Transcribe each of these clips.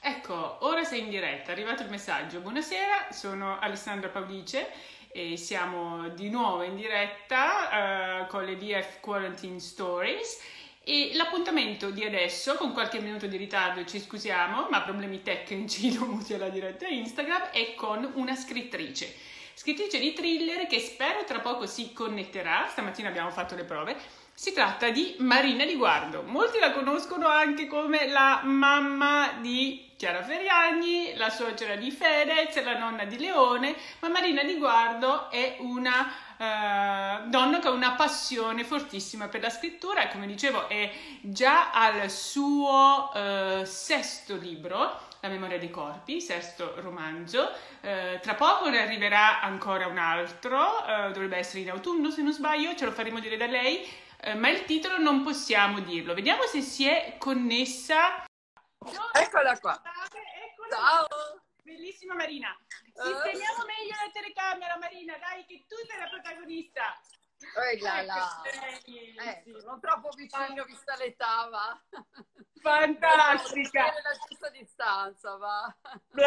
Ecco, ora sei in diretta, è arrivato il messaggio. Buonasera, sono Alessandra Paulice e siamo di nuovo in diretta con le VF Quarantine Stories e l'appuntamento di adesso, con qualche minuto di ritardo, ci scusiamo, ma problemi tecnici dovuti alla diretta Instagram, è con una scrittrice di thriller che spero tra poco si connetterà. Stamattina abbiamo fatto le prove. Si tratta di Marina Di Guardo. Molti la conoscono anche come la mamma di Chiara Ferragni, la suocera di Fedez, la nonna di Leone, ma Marina Di Guardo è una donna che ha una passione fortissima per la scrittura e, come dicevo, è già al suo sesto libro, La memoria dei corpi, sesto romanzo. Tra poco ne arriverà ancora un altro, dovrebbe essere in autunno se non sbaglio, ce lo faremo dire da lei. Ma il titolo non possiamo dirlo. Vediamo se si è connessa. Eccola qua. Eccola. Ciao. Bellissima Marina. Sistemiamo meglio la telecamera, Marina, dai, che tu sei la protagonista. Non troppo vicino, vista l'età, va. Fantastica. La giusta distanza, va.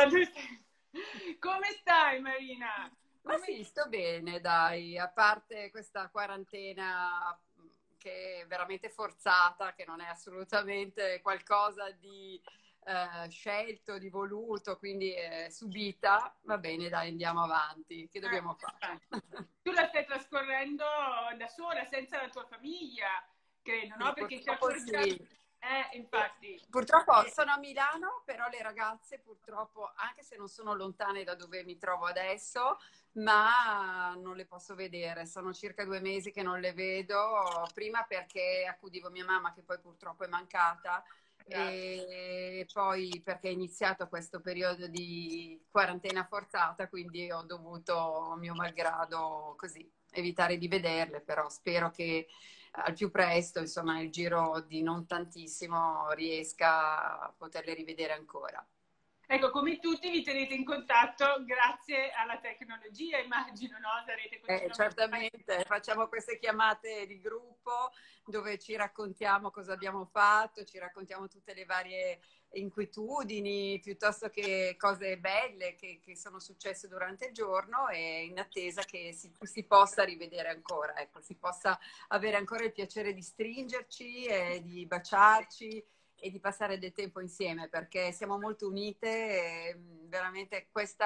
Come stai, Marina? Ma sì, sto bene, dai. A parte questa quarantena che è veramente forzata, che non è assolutamente qualcosa di scelto, di voluto, quindi subita, va bene, dai, andiamo avanti. Che dobbiamo fare? Tu la stai trascorrendo da sola, senza la tua famiglia, credo, no? Perché ti accorgiamo. Sì. Infatti. Purtroppo sono a Milano, però le ragazze purtroppo, anche se non sono lontane da dove mi trovo adesso, ma non le posso vedere. Sono circa 2 mesi che non le vedo, prima perché accudivo mia mamma che poi purtroppo è mancata e poi perché è iniziato questo periodo di quarantena forzata, quindi ho dovuto, a mio malgrado, così evitare di vederle, però spero che al più presto, insomma, nel giro di non tantissimo, riesca a poterle rivedere ancora. Ecco, come tutti vi tenete in contatto grazie alla tecnologia, immagino, no? Sarete continuamente. Certamente, facciamo queste chiamate di gruppo dove ci raccontiamo cosa abbiamo fatto, ci raccontiamo tutte le varie inquietudini, piuttosto che cose belle che sono successe durante il giorno, e in attesa che si possa rivedere ancora, ecco, si possa avere ancora il piacere di stringerci e di baciarci e di passare del tempo insieme, perché siamo molto unite e veramente questo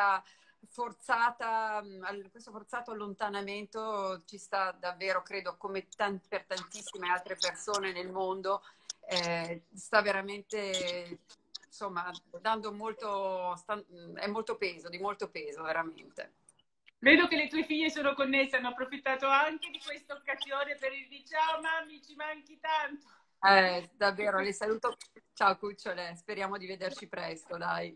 forzato allontanamento ci sta davvero, credo, come per tantissime altre persone nel mondo, sta veramente, insomma, dando molto, è molto peso, di molto peso, veramente. Vedo che le tue figlie sono connesse, hanno approfittato anche di questa occasione per dirvi ciao mammi, ci manchi tanto. Davvero, le saluto. Ciao cucciole, speriamo di vederci presto, dai.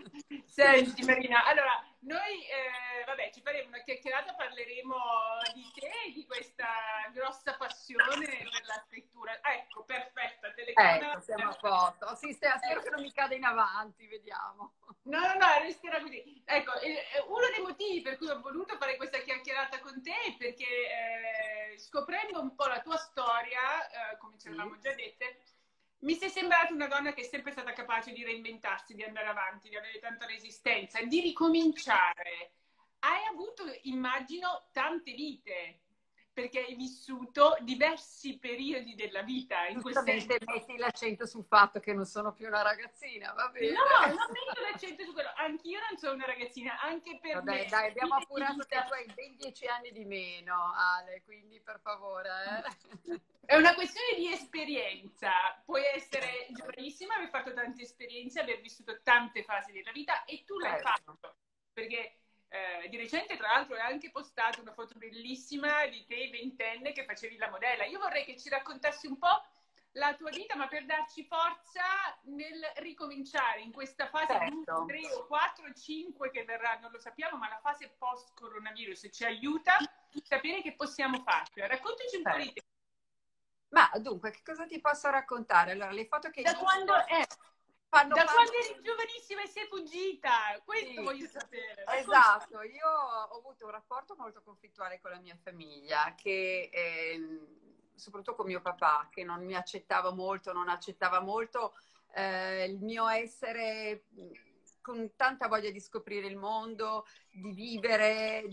Senti Marina, allora noi vabbè, ci faremo una chiacchierata, parleremo di te e di questa grossa passione per la scrittura. Ecco, perfetta, telecamera. Siamo a posto. Sì, spero che non mi cada in avanti, vediamo. No, resterà così. Ecco, uno dei motivi per cui ho voluto fare questa chiacchierata con te è perché scoprendo un po' la tua storia, come ci avevamo già dette, mi sei sembrata una donna che è sempre stata capace di reinventarsi, di andare avanti, di avere tanta resistenza, di ricominciare. Hai avuto, immagino, tante vite, perché hai vissuto diversi periodi della vita. In quel senso metti l'accento sul fatto che non sono più una ragazzina, va bene? No, non metto l'accento su quello. Anch'io non sono una ragazzina, anche per Vabbè, me. dai, abbiamo appurato che tu hai ben 10 anni di meno, Ale, quindi per favore. È una questione di esperienza. Puoi essere giovanissima, aver fatto tante esperienze, aver vissuto tante fasi della vita, e tu l'hai fatto. Perché di recente, tra l'altro, hai anche postato una foto bellissima di te ventenne che facevi la modella. Io vorrei che ci raccontassi un po' la tua vita, ma per darci forza nel ricominciare in questa fase 2, 3 o 4 o 5 che verrà, non lo sappiamo, ma la fase post-coronavirus ci aiuta a sapere che possiamo farci. Raccontaci un po' di te. Ma dunque, che cosa ti posso raccontare? Allora, le foto che da quando quando eri giovanissima e sei fuggita, questo voglio sapere. Esatto, io ho avuto un rapporto molto conflittuale con la mia famiglia, che soprattutto con mio papà, che non mi accettava molto, non accettava molto il mio essere con tanta voglia di scoprire il mondo, di vivere,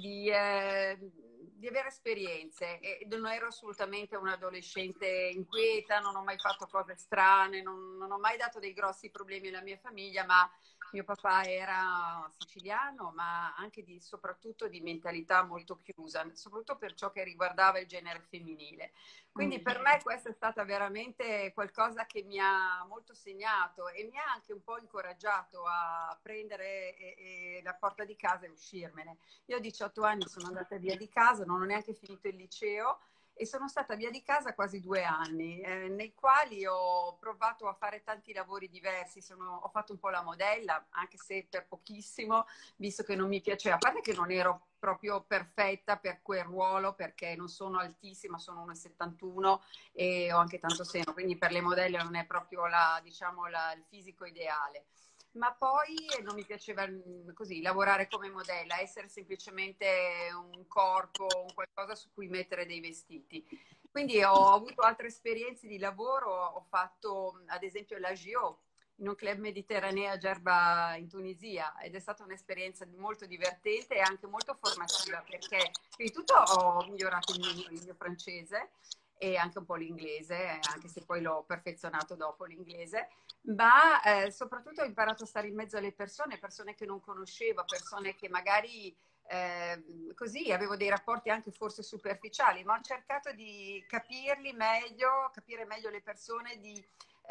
di avere esperienze. E non ero assolutamente un'adolescente inquieta, non ho mai fatto cose strane, non ho mai dato dei grossi problemi alla mia famiglia, ma mio papà era siciliano, ma anche soprattutto di mentalità molto chiusa, soprattutto per ciò che riguardava il genere femminile. Quindi per me questa è stata veramente qualcosa che mi ha molto segnato e mi ha anche un po' incoraggiato a prendere la porta di casa e uscirmene. Io a 18 anni sono andata via di casa, non ho neanche finito il liceo e sono stata via di casa quasi 2 anni, nei quali ho provato a fare tanti lavori diversi. Ho fatto un po' la modella, anche se per pochissimo, visto che non mi piaceva. A parte che non ero proprio perfetta per quel ruolo, perché non sono altissima, sono 1,71 e ho anche tanto seno, quindi per le modelle non è proprio diciamo, il fisico ideale. Ma poi non mi piaceva così lavorare come modella, essere semplicemente un corpo, un qualcosa su cui mettere dei vestiti. Quindi ho avuto altre esperienze di lavoro, ho fatto ad esempio l'agio in un club mediterraneo a Gerba in Tunisia ed è stata un'esperienza molto divertente e anche molto formativa perché prima di tutto ho migliorato il mio francese e anche un po' l'inglese, anche se poi l'ho perfezionato dopo l'inglese, ma soprattutto ho imparato a stare in mezzo alle persone che non conoscevo, persone che magari così avevo dei rapporti anche forse superficiali, ma ho cercato di capirli meglio, capire meglio le persone, di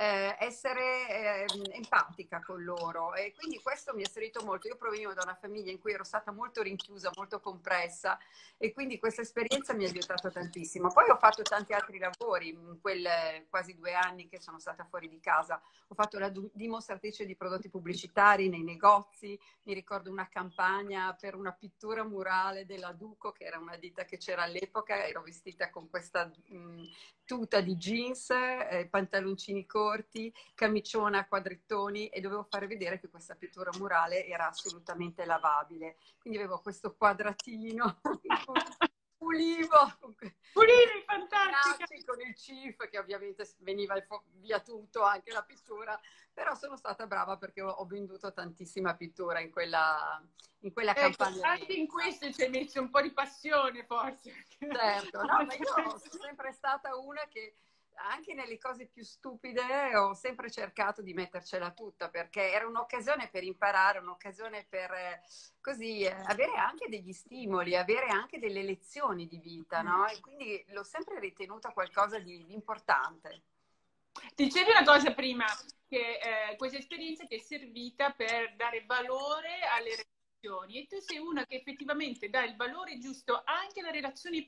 essere empatica con loro e quindi questo mi è servito molto. Io provenivo da una famiglia in cui ero stata molto rinchiusa, molto compressa e quindi questa esperienza mi ha aiutato tantissimo. Poi ho fatto tanti altri lavori in quasi 2 anni che sono stata fuori di casa. Ho fatto la dimostratrice di prodotti pubblicitari nei negozi, mi ricordo una campagna per una pittura murale della Duco, che era una ditta che c'era all'epoca, ero vestita con questa tuta di jeans, pantaloncini corti, camiciona a quadrettoni e dovevo fare vedere che questa pittura murale era assolutamente lavabile. Quindi avevo questo quadratino pulivo Pulivi, fantastica! con il CIF che ovviamente veniva via tutto, anche la pittura, però sono stata brava perché ho venduto tantissima pittura in quella Ecco, campagna anche lì. in questo ci hai messo un po' di passione, forse. Certo, no, ma io sono sempre stata una che anche nelle cose più stupide ho sempre cercato di mettercela tutta perché era un'occasione per imparare, un'occasione per così avere anche degli stimoli, avere anche delle lezioni di vita, no? E quindi l'ho sempre ritenuta qualcosa di importante. Dicevi una cosa prima, che questa esperienza ti è servita per dare valore alle relazioni e tu sei una che effettivamente dà il valore giusto anche alle relazioni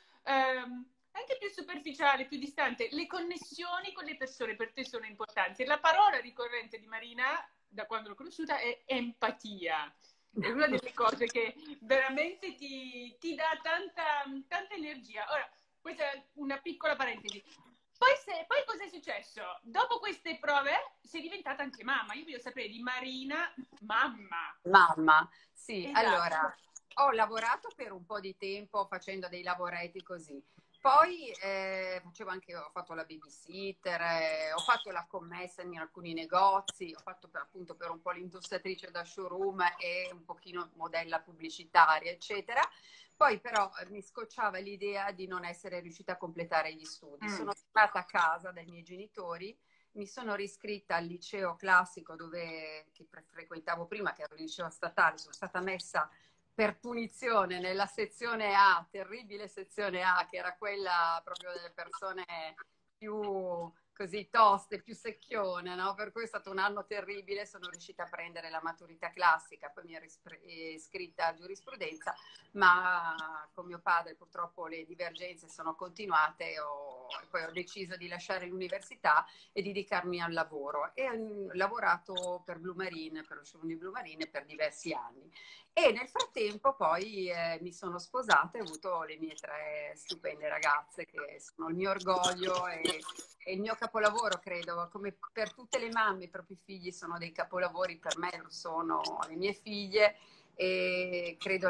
anche più superficiali, più distanti. Le connessioni con le persone per te sono importanti. La parola ricorrente di Marina, da quando l'ho conosciuta, è empatia. È una delle cose che veramente ti dà tanta energia. Ora, questa è una piccola parentesi. Poi cosa è successo? Dopo queste prove sei diventata anche mamma. Io voglio sapere di Marina, mamma. Mamma, sì, Esatto. allora ho lavorato per un po' di tempo facendo dei lavoretti così. Poi ho fatto la babysitter, ho fatto la commessa in alcuni negozi, ho fatto appunto per un po' l'industriatrice da showroom e un pochino modella pubblicitaria, eccetera. Poi però mi scocciava l'idea di non essere riuscita a completare gli studi. Sono tornata a casa dai miei genitori, mi sono riscritta al liceo classico che frequentavo prima, che era il liceo statale, sono stata messa per punizione nella sezione A, terribile sezione A, che era quella proprio delle persone più così toste, più secchione, no? Per cui è stato un anno terribile, sono riuscita a prendere la maturità classica, poi mi ero iscritta a giurisprudenza, ma con mio padre purtroppo le divergenze sono continuate e poi ho deciso di lasciare l'università e dedicarmi al lavoro. E ho lavorato per Blue Marine, per lo showroom di Blue Marine per diversi anni. E nel frattempo poi mi sono sposata e ho avuto le mie 3 stupende ragazze che sono il mio orgoglio e il mio capolavoro, credo. Come per tutte le mamme, i propri figli sono dei capolavori, per me lo sono le mie figlie e credo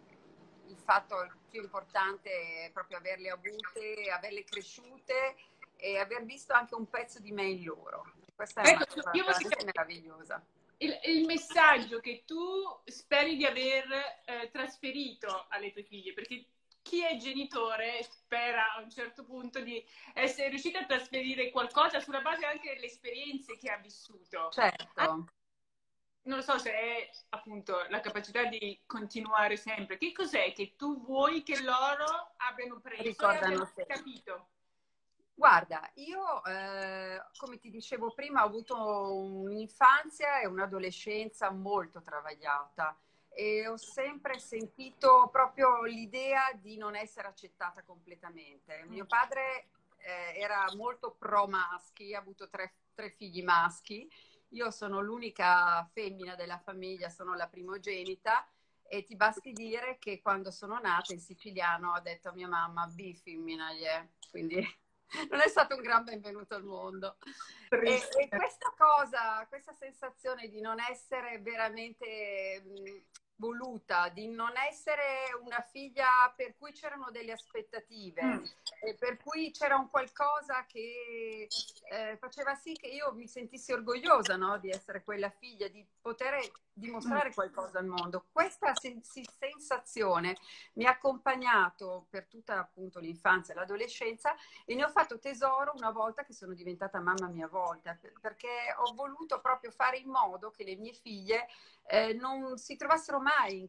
il fatto più importante è proprio averle avute, averle cresciute e aver visto anche un pezzo di me in loro. Questa è una Ecco, cosa io voglio veramente meravigliosa. il messaggio che tu speri di aver trasferito alle tue figlie, perché chi è genitore spera a un certo punto di essere riuscito a trasferire qualcosa sulla base anche delle esperienze che ha vissuto. Certo. Non lo so se è appunto la capacità di continuare sempre. Che cos'è che tu vuoi che loro abbiano preso e Ricordano abbiano sempre. capito? Guarda, io come ti dicevo prima ho avuto un'infanzia e un'adolescenza molto travagliata e ho sempre sentito proprio l'idea di non essere accettata completamente. Mio padre era molto pro maschi, ha avuto tre figli maschi, io sono l'unica femmina della famiglia, sono la primogenita. E ti basti dire che quando sono nata in siciliano ho detto a mia mamma, bi femmina, yeah. Quindi non è stato un gran benvenuto al mondo. E questa cosa, questa sensazione di non essere veramente voluta, di non essere una figlia per cui c'erano delle aspettative, per cui c'era un qualcosa che faceva sì che io mi sentissi orgogliosa, no? Di essere quella figlia, di poter dimostrare qualcosa al mondo. Questa sensazione mi ha accompagnato per tutta appunto l'infanzia e l'adolescenza e ne ho fatto tesoro una volta che sono diventata mamma mia volta, perché ho voluto proprio fare in modo che le mie figlie non si trovassero mai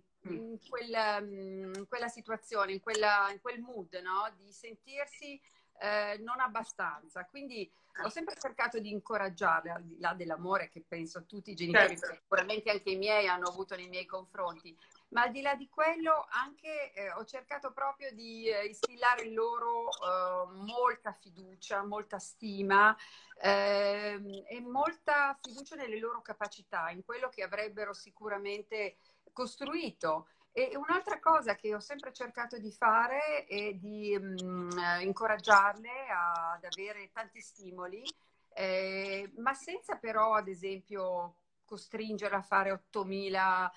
in quella situazione, in quel mood, no? Di sentirsi non abbastanza. Quindi ho sempre cercato di incoraggiarle, al di là dell'amore che penso tutti i genitori, sicuramente anche i miei hanno avuto nei miei confronti, ma al di là di quello anche ho cercato proprio di instillare in loro molta fiducia, molta stima e molta fiducia nelle loro capacità, in quello che avrebbero sicuramente costruito. E un'altra cosa che ho sempre cercato di fare è di incoraggiarle ad avere tanti stimoli, ma senza però, ad esempio, costringerla a fare 8.000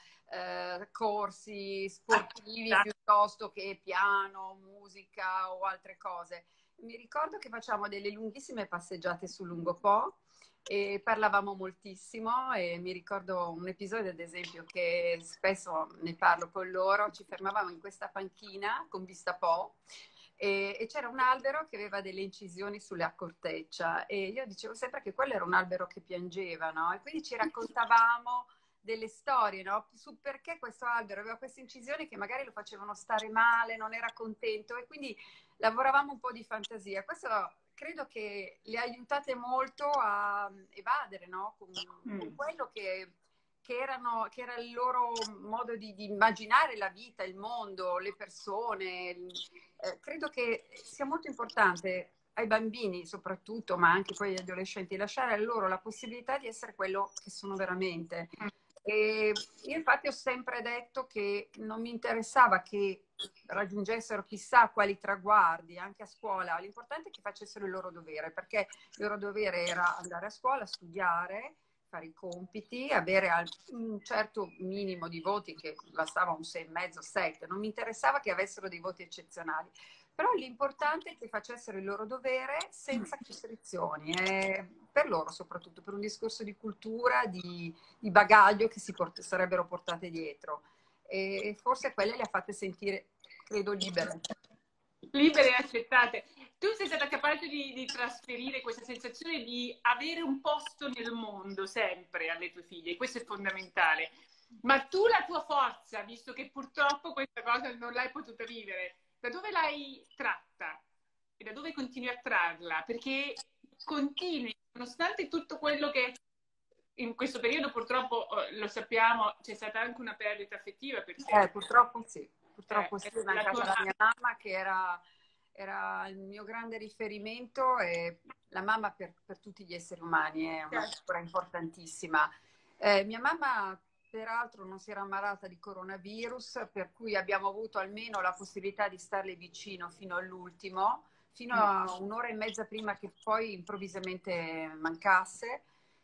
corsi sportivi piuttosto che piano, musica o altre cose. Mi ricordo che facciamo delle lunghissime passeggiate su Lungo Po e parlavamo moltissimo e mi ricordo un episodio, ad esempio, che spesso ne parlo con loro, ci fermavamo in questa panchina con vista Po e c'era un albero che aveva delle incisioni sulla corteccia e io dicevo sempre che quello era un albero che piangeva, no? E quindi ci raccontavamo delle storie, no? Su perché questo albero aveva queste incisioni che magari lo facevano stare male, non era contento e quindi lavoravamo un po' di fantasia. Questo credo che le aiutate molto a evadere, no? Con quello che era il loro modo di immaginare la vita, il mondo, le persone. Credo che sia molto importante ai bambini soprattutto, ma anche poi agli adolescenti, lasciare a loro la possibilità di essere quello che sono veramente. E io infatti ho sempre detto che non mi interessava che raggiungessero chissà quali traguardi anche a scuola, l'importante è che facessero il loro dovere, perché il loro dovere era andare a scuola, studiare, fare i compiti, avere un certo minimo di voti che bastava un 6,5, 7, non mi interessava che avessero dei voti eccezionali, però l'importante è che facessero il loro dovere senza restrizioni, per loro soprattutto, per un discorso di cultura, di bagaglio che sarebbero portate dietro e forse quelle le ha fatte sentire, credo, libere. Libere e accettate. Tu sei stata capace di trasferire questa sensazione di avere un posto nel mondo sempre alle tue figlie, questo è fondamentale. Ma tu la tua forza, visto che purtroppo questa cosa non l'hai potuta vivere, da dove l'hai tratta? E da dove continui a trarla? Perché continui, nonostante tutto quello che in questo periodo purtroppo lo sappiamo, c'è stata anche una perdita affettiva per te. Purtroppo sì, è La mancata tua... la mia mamma che era il mio grande riferimento e la mamma per tutti gli esseri umani è una figura importantissima. Mia mamma peraltro non si era ammalata di coronavirus, per cui abbiamo avuto almeno la possibilità di starle vicino fino all'ultimo, fino a un'ora e mezza prima che poi improvvisamente mancasse.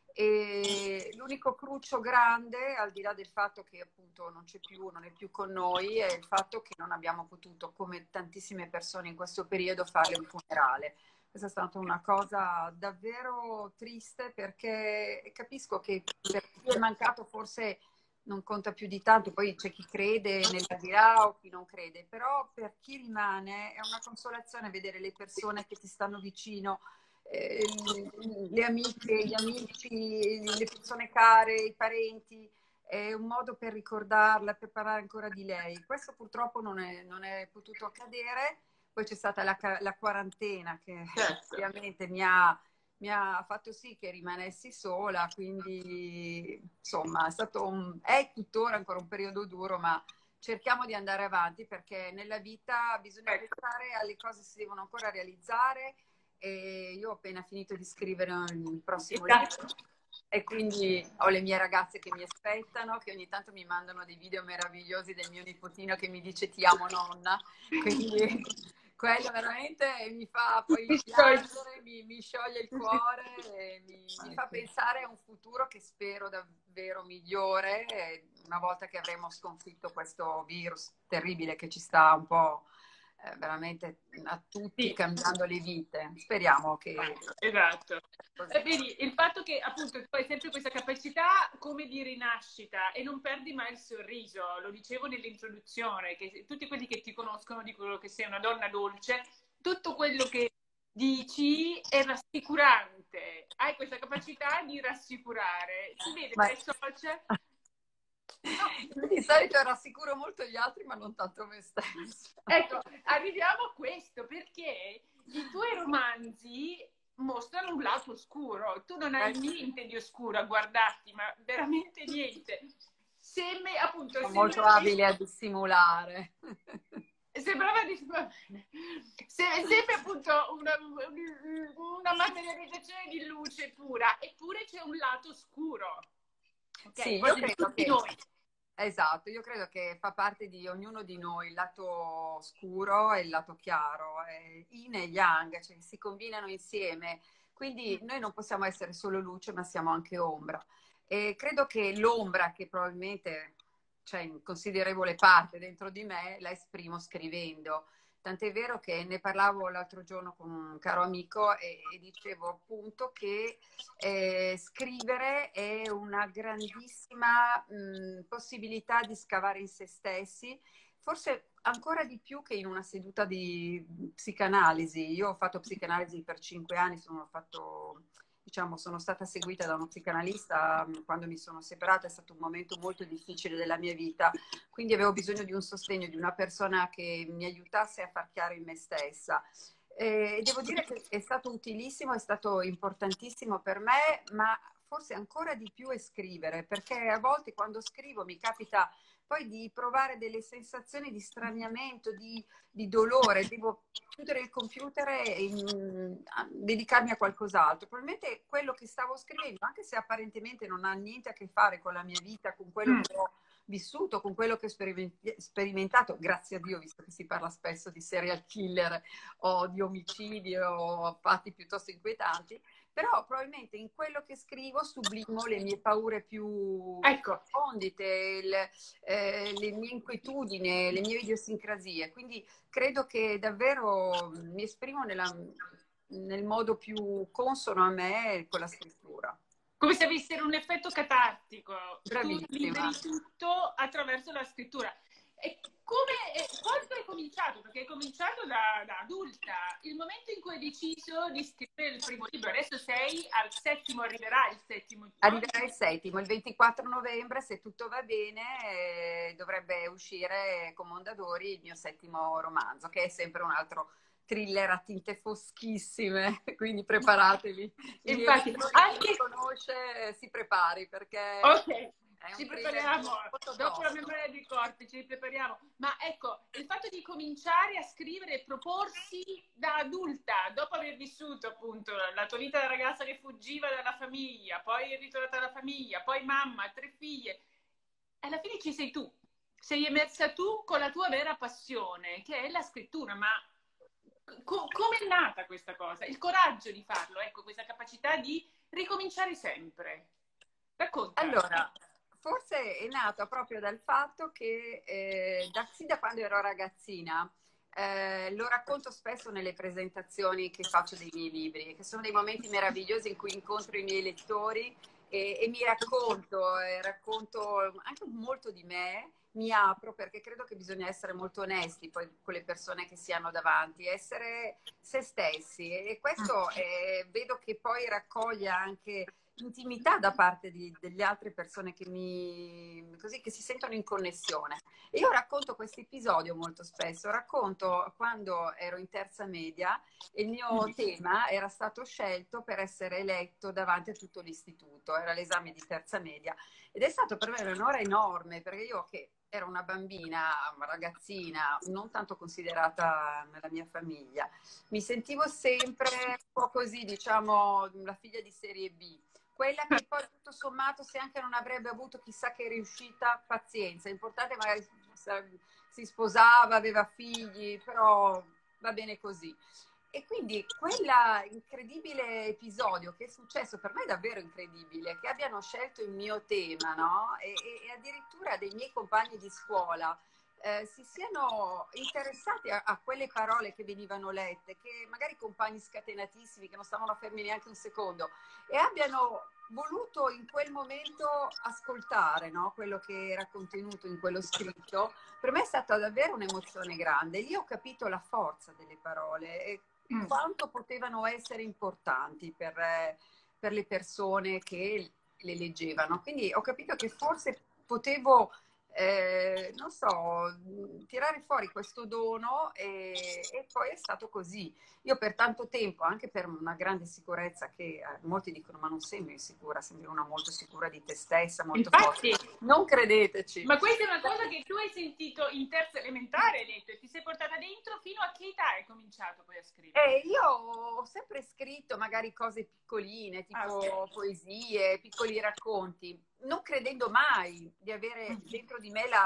E l'unico cruccio grande, al di là del fatto che appunto non c'è più, non è più con noi, è il fatto che non abbiamo potuto, come tantissime persone in questo periodo, farle un funerale. Questa è stata una cosa davvero triste, perché capisco che per chi è mancato forse non conta più di tanto, poi c'è chi crede nell'aldilà o chi non crede, però per chi rimane è una consolazione vedere le persone che ti stanno vicino, le amiche, gli amici, le persone care, i parenti. È un modo per ricordarla, per parlare ancora di lei. Questo purtroppo non è potuto accadere. Poi c'è stata la quarantena che Certo. ovviamente mi ha fatto sì che rimanessi sola, quindi insomma è tuttora ancora un periodo duro, ma cerchiamo di andare avanti, perché nella vita bisogna Ecco. pensare alle cose che si devono ancora realizzare, e io ho appena finito di scrivere il prossimo libro e quindi ho le mie ragazze che mi aspettano, che ogni tanto mi mandano dei video meravigliosi del mio nipotino che mi dice ti amo nonna, quindi quello veramente mi fa poi piangere, mi scioglie il cuore e mi fa pensare a un futuro che spero davvero migliore, una volta che avremo sconfitto questo virus terribile che ci sta un po' veramente a tutti Sì. cambiando le vite. Speriamo che... Esatto. Così. Vedi, il fatto che appunto tu hai sempre questa capacità come di rinascita e non perdi mai il sorriso, lo dicevo nell'introduzione, che tutti quelli che ti conoscono dicono che sei una donna dolce, tutto quello che dici è rassicurante, hai questa capacità di rassicurare, si vede Ma... dai social. Di solito rassicuro molto gli altri, ma non tanto me stessa. Ecco, arriviamo a questo perché i tuoi romanzi mostrano un lato oscuro. Tu non hai niente di oscuro a guardarti, ma veramente niente. Sembra appunto Sono molto abile a dissimulare. sembrava di sembra appunto una materializzazione di luce pura, eppure c'è un lato oscuro. Ok, Sì, poi io di credo tutti che... noi. Esatto, io credo che fa parte di ognuno di noi il lato scuro e il lato chiaro, yin e yang, cioè si combinano insieme, quindi noi non possiamo essere solo luce, ma siamo anche ombra. E credo che l'ombra, che probabilmente c'è in considerevole parte dentro di me, la esprimo scrivendo. Tant'è vero che ne parlavo l'altro giorno con un caro amico e dicevo appunto che scrivere è una grandissima possibilità di scavare in se stessi, forse ancora di più che in una seduta di psicanalisi. Io ho fatto psicanalisi per 5 anni, sono stata seguita da uno psicanalista quando mi sono separata, è stato un momento molto difficile della mia vita, quindi avevo bisogno di un sostegno, di una persona che mi aiutasse a far chiaro in me stessa. Devo dire che è stato utilissimo, è stato importantissimo per me, ma forse ancora di più è scrivere, perché a volte quando scrivo mi capita poi di provare delle sensazioni di straniamento, di dolore, devo chiudere il computer e dedicarmi a qualcos'altro. Probabilmente quello che stavo scrivendo, anche se apparentemente non ha niente a che fare con la mia vita, con quello che ho vissuto, con quello che ho sperimentato, grazie a Dio, visto che si parla spesso di serial killer o di omicidi o fatti piuttosto inquietanti, però probabilmente in quello che scrivo sublimo le mie paure più Ecco, recondite, le mie inquietudini, le mie idiosincrasie. Quindi credo che davvero mi esprimo nel modo più consono a me con la scrittura. come se avessero un effetto catartico, tu Bravissima. liberi tutto attraverso la scrittura. E quando hai cominciato? Perché hai cominciato da adulta, il momento in cui hai deciso di scrivere il primo libro, adesso sei al settimo, arriverà il settimo, no? Arriverà il settimo, il 24 novembre, se tutto va bene, dovrebbe uscire con Mondadori il mio settimo romanzo, che è sempre un altro thriller a tinte foschissime, quindi preparatevi. Chi Infatti, mi anche... conosce si prepari, perché Ok, è un ci thriller prepariamo, molto dopo la tosto. memoria dei corpi ci prepariamo, ma ecco, il fatto di cominciare a scrivere e proporsi da adulta, dopo aver vissuto appunto la tua vita da ragazza che fuggiva dalla famiglia, poi è ritornata alla famiglia, poi mamma, 3 figlie, alla fine ci sei tu, sei emersa tu con la tua vera passione, che è la scrittura, ma come è nata questa cosa? Il coraggio di farlo, ecco, questa capacità di ricominciare sempre. Racconta. Allora, forse è nata proprio dal fatto che sin da quando ero ragazzina Lo racconto spesso nelle presentazioni che faccio dei miei libri, che sono dei momenti meravigliosi in cui incontro i miei lettori e mi racconto anche molto di me, mi apro perché credo che bisogna essere molto onesti poi con le persone che si hanno davanti, essere se stessi e questo vedo che poi raccoglie anche intimità da parte delle altre persone così, che si sentono in connessione. E io racconto questo episodio molto spesso, racconto quando ero in terza media e il mio tema era stato scelto per essere eletto davanti a tutto l'istituto, era l'esame di terza media ed è stato per me un onore enorme perché io che ero una bambina, una ragazzina, non tanto considerata nella mia famiglia, mi sentivo sempre un po' così, diciamo, la figlia di serie B. Quella che poi tutto sommato, se anche non avrebbe avuto chissà che riuscita, pazienza, l'importante magari si sposava, aveva figli, però va bene così. E quindi quell'incredibile episodio che è successo, per me è davvero incredibile, che abbiano scelto il mio tema, no? E addirittura dei miei compagni di scuola si siano interessati a quelle parole che venivano lette, che magari compagni scatenatissimi che non stavano fermi neanche un secondo, e abbiano voluto in quel momento ascoltare, no? Quello che era contenuto in quello scritto, per me è stata davvero un'emozione grande. Lì ho capito la forza delle parole e quanto potevano essere importanti per le persone che le leggevano. Quindi ho capito che forse potevo non so, tirare fuori questo dono e poi è stato così. Io per tanto tempo, anche per una grande sicurezza che molti dicono ma non sembri sicura, sembri una molto sicura di te stessa, molto Infatti, forte. Non credeteci. ma questa è una cosa che tu hai sentito in terza elementare, hai detto, e ti sei portata dentro fino a che età hai cominciato poi a scrivere? Io ho sempre scritto magari cose piccoline, tipo poesie, piccoli racconti, non credendo mai di avere dentro di me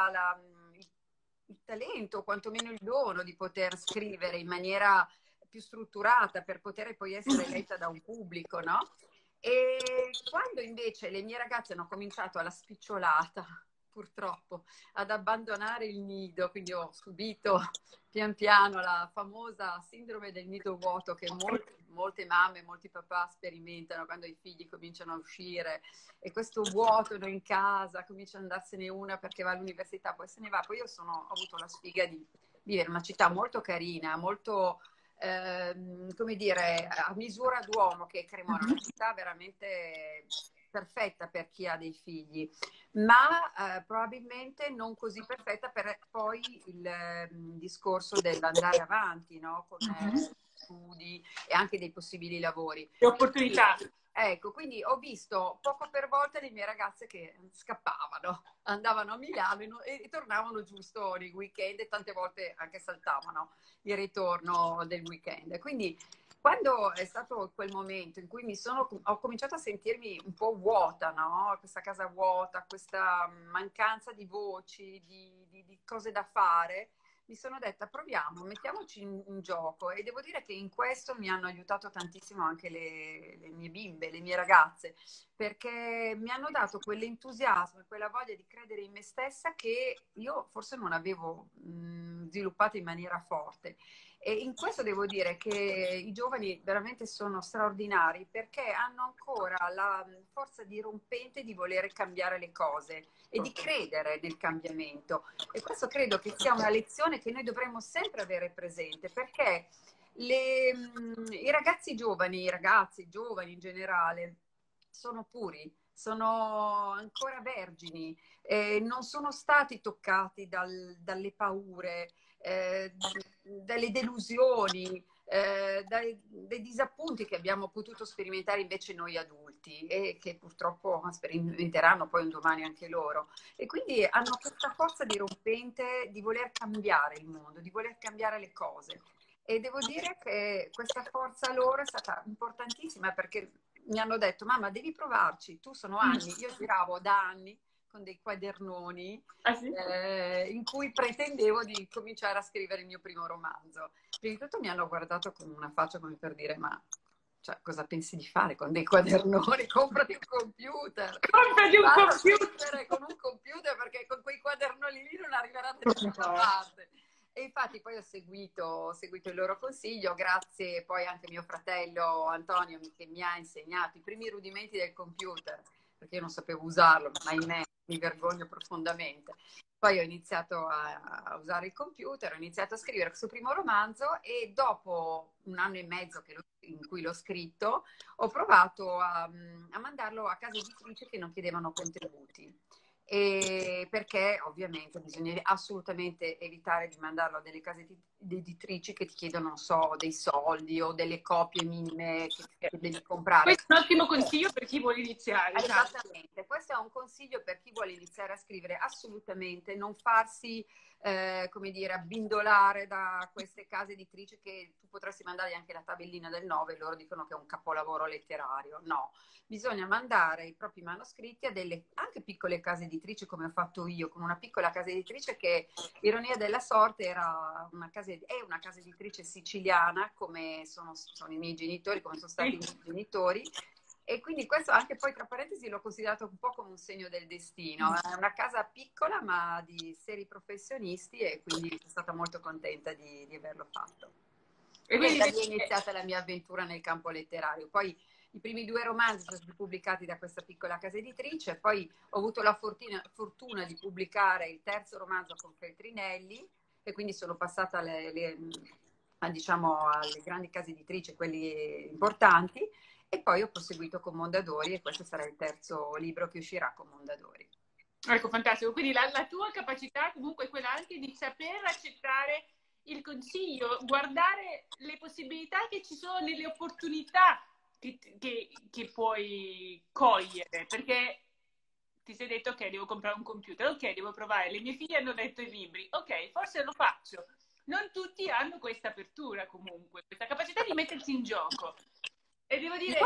il talento, quantomeno il dono di poter scrivere in maniera più strutturata per poter poi essere letta da un pubblico, no? E quando invece le mie ragazze hanno cominciato alla spicciolata, purtroppo, ad abbandonare il nido, quindi ho subito pian piano la famosa sindrome del nido vuoto che molte mamme, molti papà sperimentano quando i figli cominciano a uscire e questo vuoto in casa, comincia ad andarsene una perché va all'università, poi se ne va. Poi io ho avuto la sfiga di vivere in una città molto carina, molto come dire, a misura d'uomo, che è Cremona, una città veramente perfetta per chi ha dei figli, ma probabilmente non così perfetta per poi il discorso dell'andare avanti, no? Con studi e anche dei possibili lavori. Le opportunità. Ecco, quindi ho visto poco per volta le mie ragazze che scappavano, andavano a Milano e tornavano giusto nei weekend e tante volte anche saltavano il ritorno del weekend. Quindi quando è stato quel momento in cui ho cominciato a sentirmi un po' vuota, no? Questa casa vuota, questa mancanza di voci, di cose da fare, mi sono detta proviamo, mettiamoci in gioco e devo dire che in questo mi hanno aiutato tantissimo anche le mie bimbe, le mie ragazze, perché mi hanno dato quell'entusiasmo e quella voglia di credere in me stessa che io forse non avevo sviluppato in maniera forte. E in questo devo dire che i giovani veramente sono straordinari perché hanno ancora la forza dirompente di voler cambiare le cose e di credere nel cambiamento. E questo credo che sia una lezione che noi dovremmo sempre avere presente perché i ragazzi giovani, i ragazzi giovani in generale, sono puri, sono ancora vergini, non sono stati toccati dalle paure, dalle delusioni, dai disappunti che abbiamo potuto sperimentare invece noi adulti e che purtroppo sperimenteranno poi un domani anche loro. E quindi hanno questa forza dirompente di voler cambiare il mondo, di voler cambiare le cose. E devo dire che questa forza loro è stata importantissima perché mi hanno detto mamma devi provarci, tu sono anni, io giravo da anni con dei quadernoni in cui pretendevo di cominciare a scrivere il mio primo romanzo. Prima di tutto mi hanno guardato con una faccia come per dire ma cioè, cosa pensi di fare con dei quadernoni? Comprati un computer! Comprati un computer! Con un computer perché con quei quadernoni lì non arriverà da nessuna parte. E infatti poi ho seguito il loro consiglio, grazie poi anche a mio fratello Antonio che mi ha insegnato i primi rudimenti del computer, perché io non sapevo usarlo, ma ahimè mi vergogno profondamente. Poi ho iniziato a usare il computer, ho iniziato a scrivere questo primo romanzo e dopo un anno e mezzo in cui l'ho scritto, ho provato a mandarlo a case editrici che non chiedevano contributi. E perché ovviamente bisogna assolutamente evitare di mandarlo a delle case editrici che ti chiedono, non so, dei soldi o delle copie minime che devi comprare. Questo è un ottimo consiglio per chi vuole iniziare. Esattamente, questo è un consiglio per chi vuole iniziare a scrivere, assolutamente non farsi, come dire, abbindolare da queste case editrici che tu potresti mandare anche la tabellina del 9 e loro dicono che è un capolavoro letterario. No, bisogna mandare i propri manoscritti a delle anche piccole case editrici come ho fatto io, con una piccola casa editrice che, ironia della sorte, è una casa editrice siciliana come sono i miei genitori, come sono stati i miei genitori. E quindi questo anche poi, tra parentesi, l'ho considerato un po' come un segno del destino. È una casa piccola ma di seri professionisti e quindi sono stata molto contenta di averlo fatto. E quindi da lì è iniziata la mia avventura nel campo letterario. Poi i primi 2 romanzi sono stati pubblicati da questa piccola casa editrice, poi ho avuto la fortuna di pubblicare il terzo romanzo con Feltrinelli e quindi sono passata diciamo, alle grandi case editrici, quelli importanti. E poi ho proseguito con Mondadori e questo sarà il terzo libro che uscirà con Mondadori. Ecco, fantastico. Quindi la tua capacità comunque è quella anche di saper accettare il consiglio, guardare le possibilità che ci sono, le opportunità che puoi cogliere, perché ti sei detto ok, devo comprare un computer, ok, devo provare, le mie figlie hanno letto i libri, ok, forse lo faccio. Non tutti hanno questa apertura comunque, questa capacità di mettersi in gioco. E devo dire...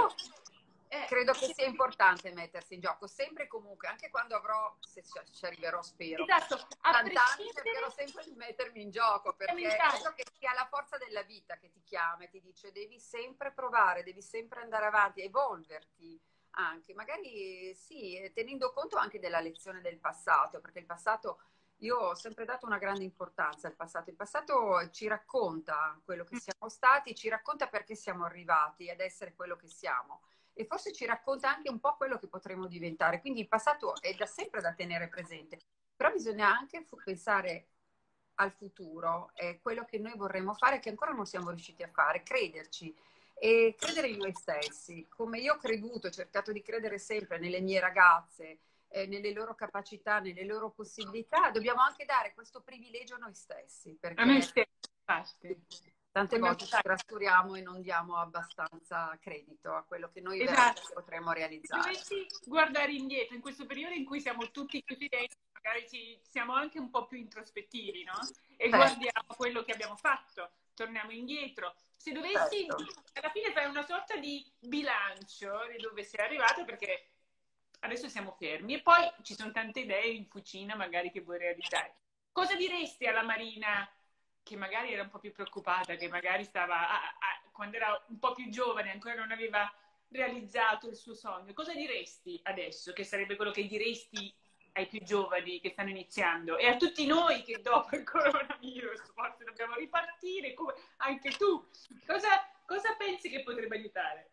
credo che sia importante mettersi in gioco, sempre e comunque, anche quando avrò, se ci arriverò spero, esatto, 80 anni cercherò sempre di mettermi in gioco, perché credo che sia la forza della vita che ti chiama e ti dice devi sempre provare, devi sempre andare avanti, evolverti anche, magari sì, tenendo conto anche della lezione del passato, perché il passato... Io ho sempre dato una grande importanza al passato. Il passato ci racconta quello che siamo stati, ci racconta perché siamo arrivati ad essere quello che siamo e forse ci racconta anche un po' quello che potremo diventare. Quindi il passato è da sempre da tenere presente, però bisogna anche pensare al futuro, quello che noi vorremmo fare che ancora non siamo riusciti a fare, crederci e credere in noi stessi. Come io ho creduto, ho cercato di credere sempre nelle mie ragazze, nelle loro capacità, nelle loro possibilità, dobbiamo anche dare questo privilegio a noi stessi, perché a noi stessi, tante volte ci trascuriamo e non diamo abbastanza credito a quello che noi esatto. potremmo realizzare. Se dovessi guardare indietro in questo periodo in cui siamo tutti chiusi dentro, magari siamo anche un po' più introspettivi, no? E guardiamo quello che abbiamo fatto, torniamo indietro. Se dovessi, alla fine fare una sorta di bilancio di dove sei arrivato, perché adesso siamo fermi e poi ci sono tante idee in cucina magari che vuoi realizzare. Cosa diresti alla Marina che magari era un po' più preoccupata, che magari stava, quando era un po' più giovane, ancora non aveva realizzato il suo sogno? Cosa diresti adesso, che sarebbe quello che diresti ai più giovani che stanno iniziando e a tutti noi che dopo il coronavirus forse dobbiamo ripartire, come anche tu? Cosa pensi che potrebbe aiutare?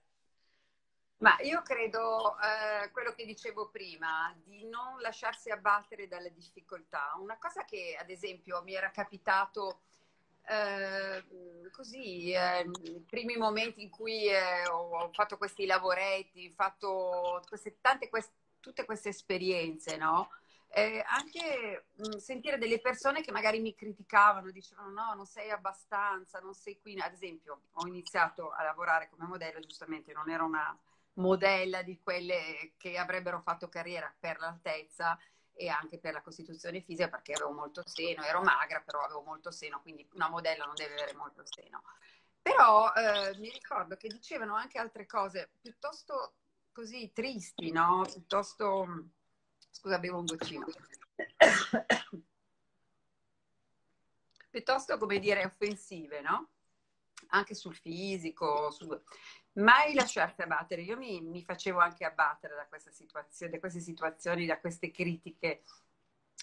Ma io credo, quello che dicevo prima, di non lasciarsi abbattere dalle difficoltà. Una cosa che, ad esempio, mi era capitato così, i primi momenti in cui ho fatto questi lavoretti, ho fatto tutte queste esperienze, no? Anche sentire delle persone che magari mi criticavano, dicevano no, non sei abbastanza, non sei qui. Ad esempio, ho iniziato a lavorare come modello, giustamente non ero una modella di quelle che avrebbero fatto carriera per l'altezza e anche per la costituzione fisica, perché avevo molto seno, ero magra però avevo molto seno, quindi una modella non deve avere molto seno. Però mi ricordo che dicevano anche altre cose piuttosto così tristi, no? Piuttosto, scusa, bevo un goccino. Piuttosto, come dire, offensive, no? Anche sul fisico, mai lasciarsi abbattere. Io mi facevo anche abbattere da questa situazione, da queste situazioni, da queste critiche.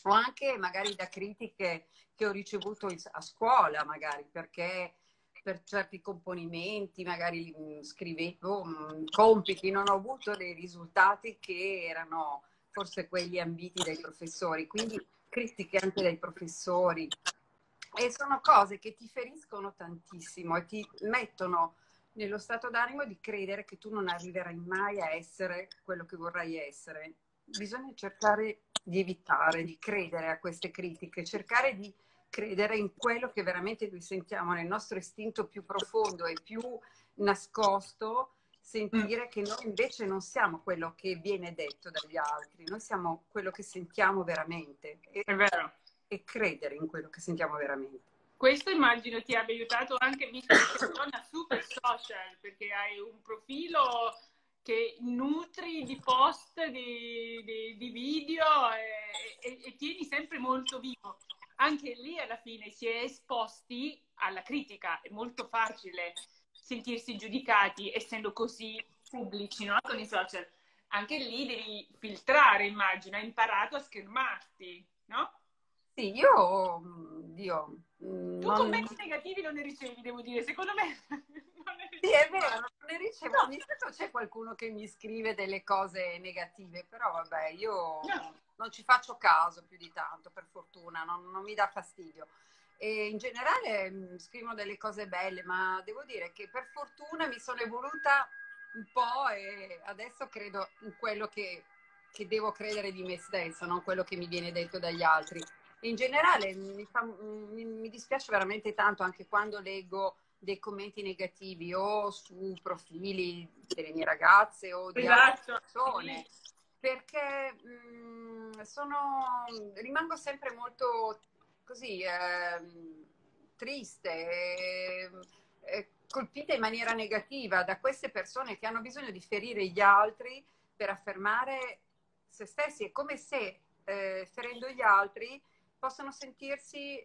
o anche magari da critiche che ho ricevuto a scuola, magari perché per certi componimenti, magari scrivevo compiti, non ho avuto dei risultati che erano forse quelli ambiti dai professori, quindi critiche anche dai professori. E sono cose che ti feriscono tantissimo e ti mettono nello stato d'animo di credere che tu non arriverai mai a essere quello che vorrai essere. Bisogna cercare di evitare, di credere a queste critiche, cercare di credere in quello che veramente noi sentiamo nel nostro istinto più profondo e più nascosto, sentire che noi invece non siamo quello che viene detto dagli altri, noi siamo quello che sentiamo veramente È vero. e credere in quello che sentiamo veramente. Questo immagino ti abbia aiutato anche, visto che sei una super social, perché hai un profilo che nutri di post, di video e tieni sempre molto vivo. Anche lì alla fine si è esposti alla critica, è molto facile sentirsi giudicati essendo così pubblici, no? Con i social. Anche lì devi filtrare, immagino, hai imparato a schermarti, no? Sì, io, Dio, Tu commenti negativi non ne ricevi, devo dire, secondo me non ne Sì, è ricevi. vero, non ne ricevo. Ogni tanto c'è qualcuno che mi scrive delle cose negative, però vabbè, io No. non ci faccio caso più di tanto, per fortuna, non mi dà fastidio. E in generale scrivono delle cose belle, ma devo dire che per fortuna mi sono evoluta un po' e adesso credo in quello che devo credere di me stessa, non quello che mi viene detto dagli altri. In generale mi dispiace veramente tanto anche quando leggo dei commenti negativi o su profili delle mie ragazze o di altre Esatto, persone, sì. perché rimango sempre molto così triste, colpita in maniera negativa da queste persone che hanno bisogno di ferire gli altri per affermare se stessi. È come se ferendo gli altri possono sentirsi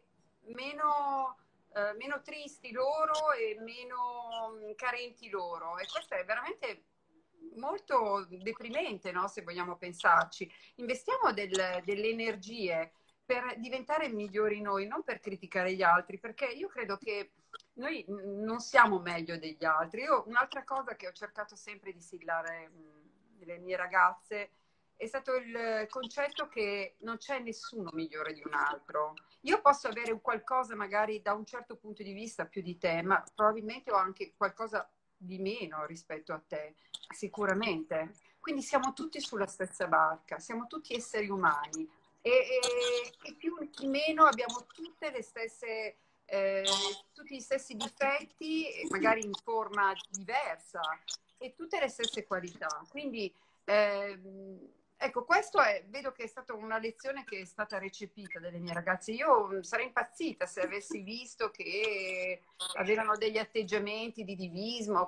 meno tristi loro e meno carenti loro. E questo è veramente molto deprimente, no? Se vogliamo pensarci. Investiamo delle energie per diventare migliori noi, non per criticare gli altri, perché io credo che noi non siamo meglio degli altri. Io un'altra cosa che ho cercato sempre di siglare nelle mie ragazze è stato il concetto che non c'è nessuno migliore di un altro. Io posso avere un qualcosa magari da un certo punto di vista più di te, ma probabilmente ho anche qualcosa di meno rispetto a te, sicuramente. Quindi siamo tutti sulla stessa barca, siamo tutti esseri umani e più chi meno abbiamo tutte le stesse, tutti gli stessi difetti, magari in forma diversa, e tutte le stesse qualità. Quindi ecco, vedo che è stata una lezione che è stata recepita dalle mie ragazze. Io sarei impazzita se avessi visto che avevano degli atteggiamenti di divismo,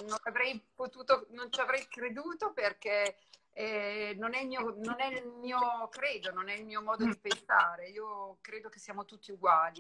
non ci avrei creduto perché non è il mio credo, non è il mio modo di pensare. Io credo che siamo tutti uguali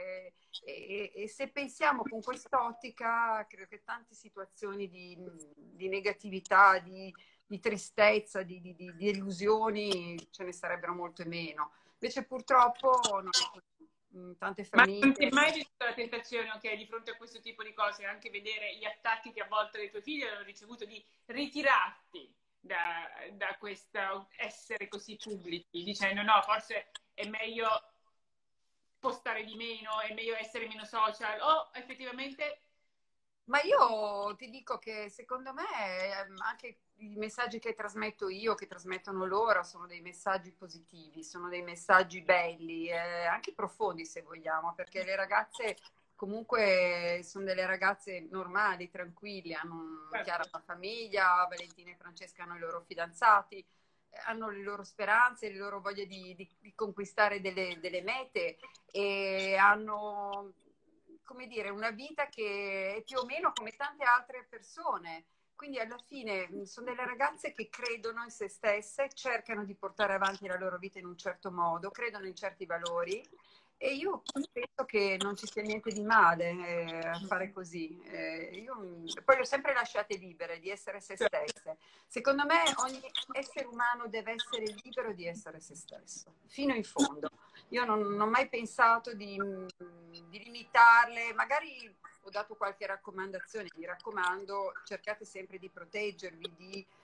e se pensiamo con quest'ottica, credo che tante situazioni di negatività, di tristezza, di delusioni ce ne sarebbero molte meno. Invece purtroppo non è così. Tante Ma non ti famiglie. è mai venuta la tentazione, ok, di fronte a questo tipo di cose, anche vedere gli attacchi che a volte le tue figlie hanno ricevuto, di ritirarti da questo essere così pubblici, dicendo no, forse è meglio postare di meno, è meglio essere meno social, o effettivamente... Ma io ti dico che secondo me anche i messaggi che trasmetto io, che trasmettono loro, sono dei messaggi positivi, sono dei messaggi belli, anche profondi se vogliamo, perché le ragazze comunque sono delle ragazze normali, tranquille, hanno Chiara una famiglia, Valentina e Francesca hanno i loro fidanzati, hanno le loro speranze, le loro voglie di conquistare delle mete e hanno, come dire, una vita che è più o meno come tante altre persone. Quindi alla fine sono delle ragazze che credono in se stesse, cercano di portare avanti la loro vita in un certo modo, credono in certi valori E io penso che non ci sia niente di male a fare così. Poi le ho sempre lasciate libere di essere se stesse. Secondo me ogni essere umano deve essere libero di essere se stesso, fino in fondo. Io non ho mai pensato di limitarle, magari ho dato qualche raccomandazione, mi raccomando, cercate sempre di proteggervi,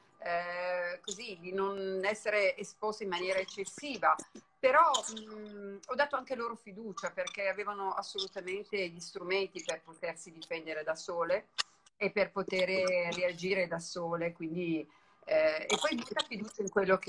così, di non essere esposti in maniera eccessiva. Però ho dato anche loro fiducia perché avevano assolutamente gli strumenti per potersi difendere da sole e per poter reagire da sole, quindi e poi molta fiducia in quello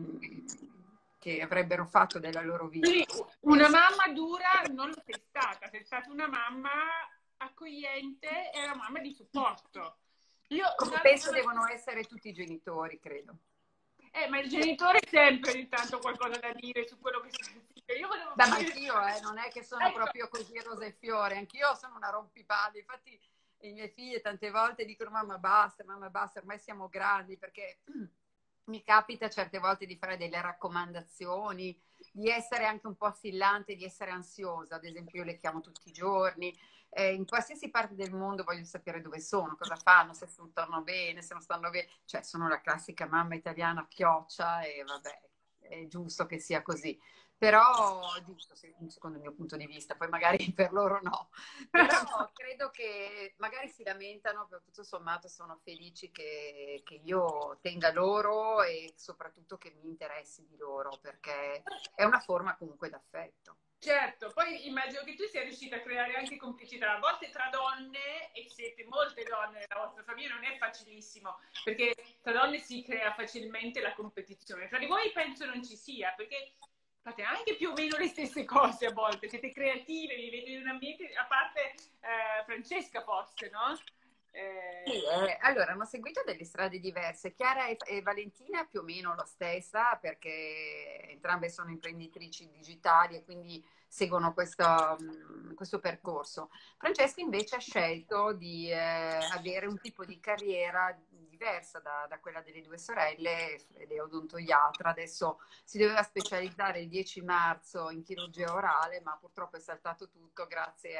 che avrebbero fatto della loro vita. Quindi una mamma dura non lo sei stata una mamma accogliente e una mamma di supporto. Come penso devono essere tutti i genitori, credo. Ma il genitore sempre ogni tanto qualcosa da dire su quello che sta succedendo. Io volevo ma anch'io, non è che sono ecco. proprio così rose e fiore, anch'io sono una rompipalle, infatti le mie figlie tante volte dicono mamma basta, ormai siamo grandi, perché mi capita certe volte di fare delle raccomandazioni, di essere anche un po' assillante, di essere ansiosa, ad esempio io le chiamo tutti i giorni, in qualsiasi parte del mondo voglio sapere dove sono, cosa fanno, se stanno bene, se non stanno bene, cioè sono la classica mamma italiana chioccia e vabbè, è giusto che sia così. Però, giusto, secondo il mio punto di vista, poi magari per loro no, però credo che magari si lamentano, però tutto sommato sono felici che io tenga loro e soprattutto che mi interessi di loro, perché è una forma comunque d'affetto. Certo, poi immagino che tu sia riuscita a creare anche complicità, a volte tra donne, e siete molte donne nella vostra famiglia, non è facilissimo, perché tra donne si crea facilmente la competizione. Tra di voi penso non ci sia, perché fate anche più o meno le stesse cose a volte, siete creative, vivete in un ambiente, a parte Francesca forse, no? Sì, allora hanno seguito delle strade diverse. Chiara e Valentina più o meno la stessa, perché entrambe sono imprenditrici digitali e quindi seguono questo percorso. Francesca invece ha scelto di avere un tipo di carriera diversa da quella delle due sorelle ed è odontoiatra. Adesso si doveva specializzare il 10 marzo in chirurgia orale, ma purtroppo è saltato tutto grazie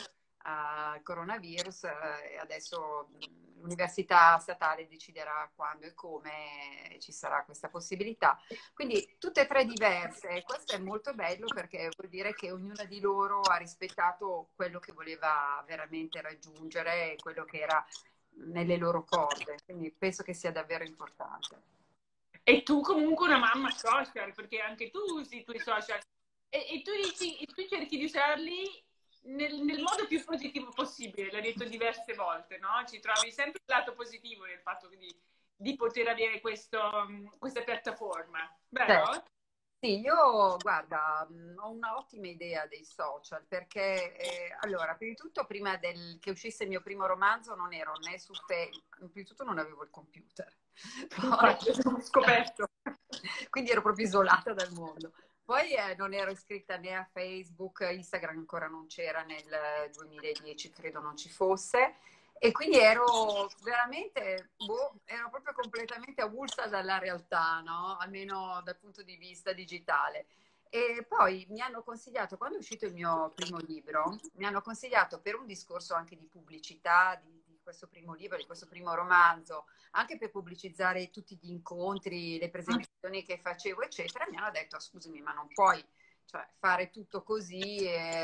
al coronavirus e adesso l'università statale deciderà quando e come ci sarà questa possibilità. Quindi tutte e tre diverse, e questo è molto bello perché vuol dire che ognuna di loro ha rispettato quello che voleva veramente raggiungere e quello che era nelle loro corde, quindi penso che sia davvero importante. E tu comunque una mamma social, perché anche tu usi i tuoi social e tu dici, e tu cerchi di usarli nel modo più positivo possibile, l'hai detto diverse volte, no? Ci trovi sempre il lato positivo nel fatto di poter avere questa piattaforma, vero? Sì, io guarda, ho una ottima idea dei social perché allora, prima di tutto, prima che uscisse il mio primo romanzo non ero né su Facebook, prima di tutto non avevo il computer. Poi, Ho scoperto. quindi ero proprio isolata dal mondo. Poi non ero iscritta né a Facebook, Instagram ancora non c'era nel 2010, credo non ci fosse. E quindi ero veramente, ero proprio completamente avulsa dalla realtà, no? Almeno dal punto di vista digitale. E poi mi hanno consigliato, quando è uscito il mio primo libro, mi hanno consigliato per un discorso anche di pubblicità di questo primo libro, di questo primo romanzo, anche per pubblicizzare tutti gli incontri, le presentazioni che facevo, eccetera, mi hanno detto, scusami, ma non puoi, cioè, fare tutto così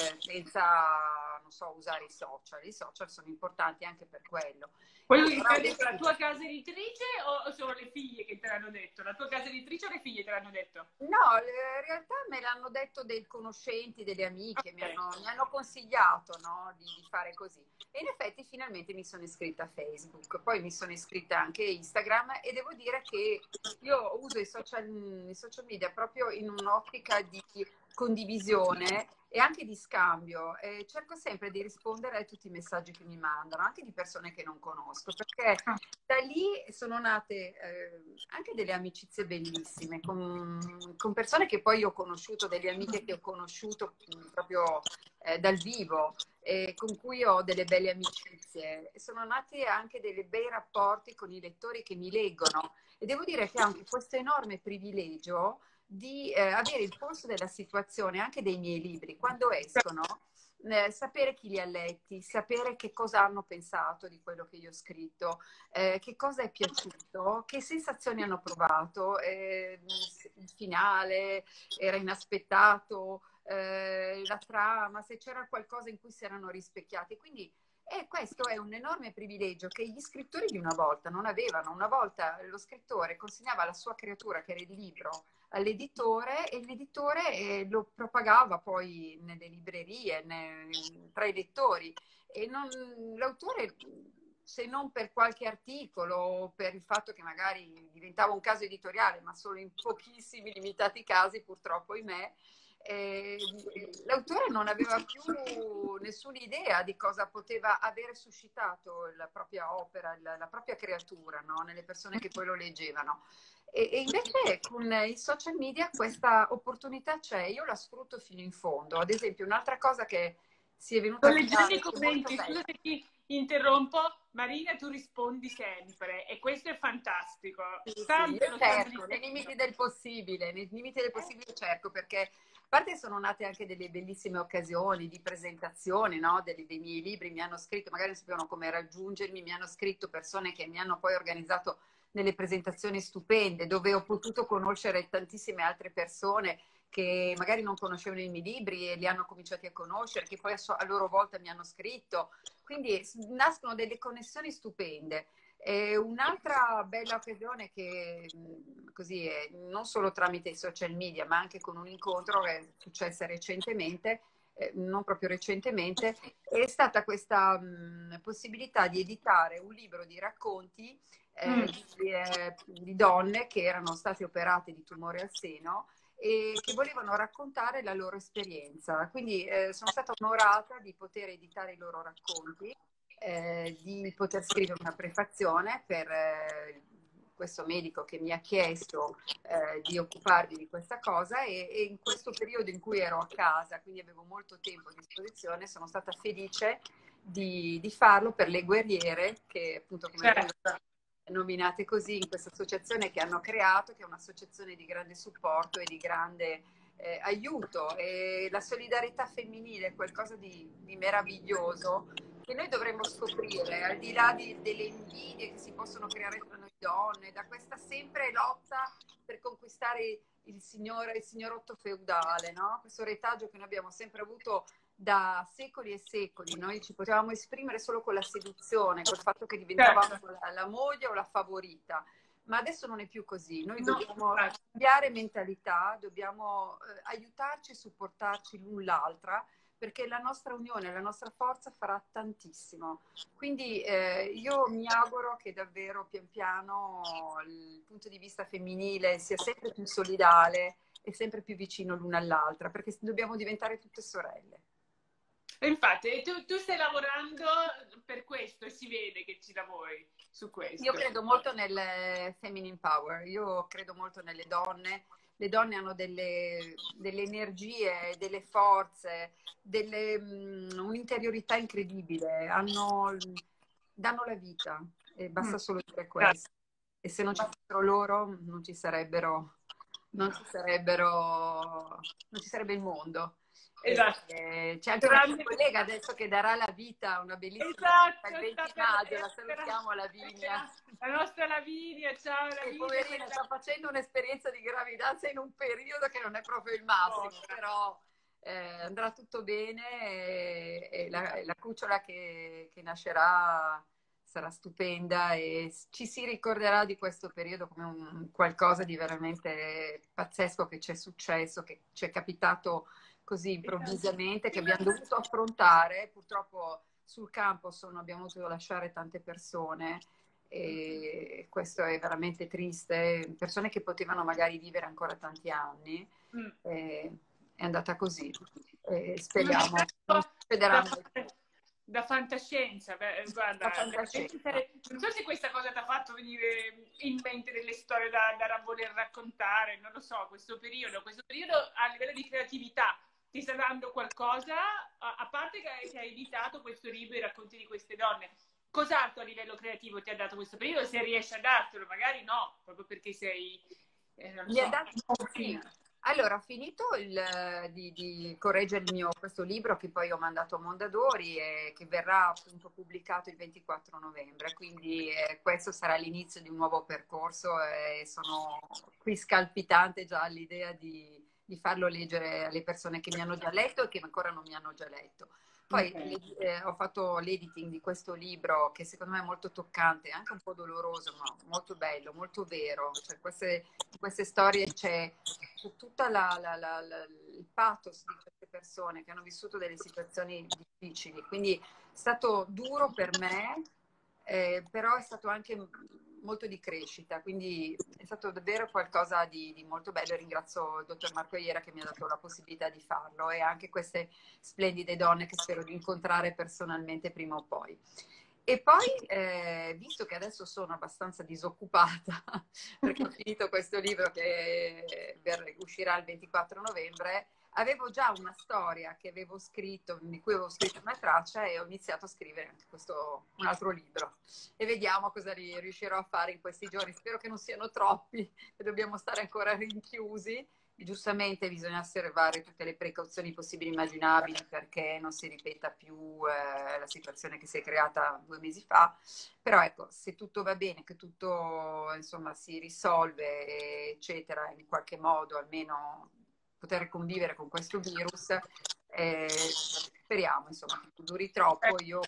senza, non so, usare i social. I social sono importanti anche per quello. Quello che ti ha detto la tua casa editrice o sono le figlie che te l'hanno detto? La tua casa editrice o le figlie te l'hanno detto? No, in realtà me l'hanno detto dei conoscenti, delle amiche, Okay. mi hanno consigliato, no, di fare così. E in effetti finalmente mi sono iscritta a Facebook, poi mi sono iscritta anche a Instagram e devo dire che io uso i social media proprio in un'ottica di condivisione e anche di scambio. Cerco sempre di rispondere a tutti i messaggi che mi mandano, anche di persone che non conosco, perché da lì sono nate anche delle amicizie bellissime con persone che poi ho conosciuto, delle amiche che ho conosciuto proprio dal vivo, con cui ho delle belle amicizie. Sono nati anche dei bei rapporti con i lettori che mi leggono e devo dire che ho anche questo enorme privilegio di avere il polso della situazione anche dei miei libri. Quando escono, sapere chi li ha letti, sapere che cosa hanno pensato di quello che io ho scritto, che cosa è piaciuto, che sensazioni hanno provato, il finale era inaspettato, la trama, se c'era qualcosa in cui si erano rispecchiati. Quindi questo è un enorme privilegio che gli scrittori di una volta non avevano. Una volta lo scrittore consegnava la sua creatura, che era il libro, all'editore e l'editore lo propagava poi nelle librerie, tra i lettori. E l'autore, se non per qualche articolo o per il fatto che magari diventava un caso editoriale, ma solo in pochissimi limitati casi, purtroppo, ahimè, eh, l'autore non aveva più nessuna idea di cosa poteva avere suscitato la propria opera, la propria creatura, no? Nelle persone che poi lo leggevano. E invece con i social media questa opportunità c'è, io la sfrutto fino in fondo. Ad esempio, un'altra cosa che si è venuta Sto a leggendo creare, i che è molto commenti, bella. scusa se ti interrompo, Marina, tu rispondi sempre e questo è fantastico. Sì, sì, Tante io lo stanno cerco, dicendo. nei limiti del possibile cerco, perché a parte sono nate anche delle bellissime occasioni di presentazione, no? Dei miei libri, mi hanno scritto, magari non sapevano come raggiungermi, mi hanno scritto persone che mi hanno poi organizzato delle presentazioni stupende, dove ho potuto conoscere tantissime altre persone che magari non conoscevano i miei libri e li hanno cominciati a conoscere, che poi a loro volta mi hanno scritto. Quindi nascono delle connessioni stupende. E un'altra bella occasione che così è, non solo tramite i social media, ma anche con un incontro che è successa recentemente, non proprio recentemente, è stata questa possibilità di editare un libro di racconti di donne che erano state operate di tumore al seno e che volevano raccontare la loro esperienza. Quindi sono stata onorata di poter editare i loro racconti, di poter scrivere una prefazione per questo medico che mi ha chiesto di occuparmi di questa cosa e in questo periodo in cui ero a casa, quindi avevo molto tempo a disposizione, sono stata felice di farlo per le guerriere che appunto come vengono Certo. nominate così in questa associazione che hanno creato, che è un'associazione di grande supporto e di grande aiuto. E la solidarietà femminile è qualcosa di meraviglioso che noi dovremmo scoprire, al di là delle invidie che si possono creare tra noi donne, da questa sempre lotta per conquistare il signorotto feudale, no? Questo retaggio che noi abbiamo sempre avuto da secoli e secoli. Noi ci potevamo esprimere solo con la seduzione, col fatto che diventavamo Certo. la moglie o la favorita. Ma adesso non è più così. Noi No, dobbiamo cambiare mentalità, dobbiamo aiutarci e supportarci l'un l'altra, perché la nostra unione, la nostra forza farà tantissimo. Quindi io mi auguro che davvero pian piano il punto di vista femminile sia sempre più solidale e sempre più vicino l'una all'altra, perché dobbiamo diventare tutte sorelle. infatti, tu stai lavorando per questo e si vede che ci lavori su Io questo. credo molto nel feminine power, io credo molto nelle donne. Le donne hanno delle energie, delle forze, un'interiorità incredibile, danno la vita e basta solo dire questo. E se non ci fossero loro, non ci sarebbe il mondo. Esatto. C'è anche una mia Grande. collega adesso che darà la vita, una bellissima vita, il Esatto, 20 maggio, la salutiamo Lavinia. la nostra Lavinia, ciao E Lavinia, poverina sta facendo un'esperienza di gravidanza in un periodo che non è proprio il massimo, però andrà tutto bene e la cucciola che nascerà sarà stupenda e ci si ricorderà di questo periodo come un qualcosa di veramente pazzesco che ci è successo, che ci è capitato così improvvisamente, che abbiamo dovuto affrontare. Purtroppo sul campo abbiamo dovuto lasciare tante persone e questo è veramente triste. Persone che potevano magari vivere ancora tanti anni, è andata così. Speriamo non succederà mai. Da fantascienza, beh, guarda, La fantascienza. non so se questa cosa ti ha fatto venire in mente delle storie da voler raccontare, non lo so, questo periodo a livello di creatività ti sta dando qualcosa, a parte che hai editato questo libro, i racconti di queste donne, cos'altro a livello creativo ti ha dato questo periodo? Se riesci a dartelo, magari no, proprio perché sei non Mi ha so, dato, sì. Allora, ho finito di correggere questo libro che poi ho mandato a Mondadori e che verrà appunto pubblicato il 24 novembre, quindi questo sarà l'inizio di un nuovo percorso e sono qui scalpitante già all'idea di farlo leggere alle persone che mi hanno già letto e che ancora non mi hanno già letto. Poi ok. ho fatto l'editing di questo libro che secondo me è molto toccante, anche un po' doloroso, ma molto bello, molto vero. Cioè, queste storie c'è tutto il pathos di queste persone che hanno vissuto delle situazioni difficili. Quindi è stato duro per me, però è stato anche molto di crescita, quindi è stato davvero qualcosa di molto bello e ringrazio il dottor Marco Iera che mi ha dato la possibilità di farlo e anche queste splendide donne che spero di incontrare personalmente prima o poi. E poi, visto che adesso sono abbastanza disoccupata, perché ho finito questo libro che uscirà il 24 novembre, avevo già una storia che avevo scritto, di cui avevo scritto una traccia e ho iniziato a scrivere anche un altro libro. E vediamo cosa riuscirò a fare in questi giorni. Spero che non siano troppi, che dobbiamo stare ancora rinchiusi. Giustamente bisogna osservare tutte le precauzioni possibili e immaginabili perché non si ripeta più la situazione che si è creata 2 mesi fa. Però ecco, se tutto va bene, che tutto insomma si risolve, eccetera, in qualche modo almeno poter convivere con questo virus, speriamo insomma che non duri troppo. Io